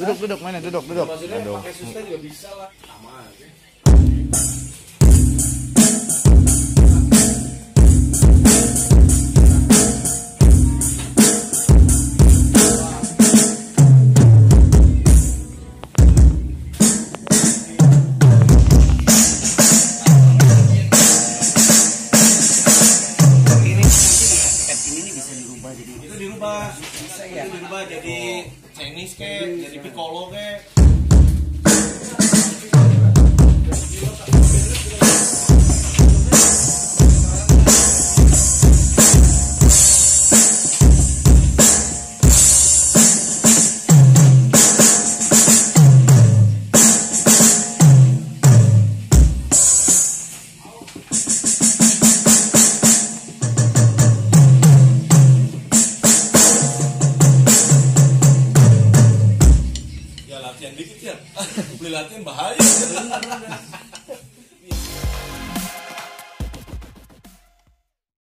Duduk mana? Duduk. Maksudnya Aduh. pakai susta juga bisa lah. Aman. Itu dirubah jadi Chinese kayak, jadi piccolo kayak. Latihan dikit ya, beli latihan bahaya.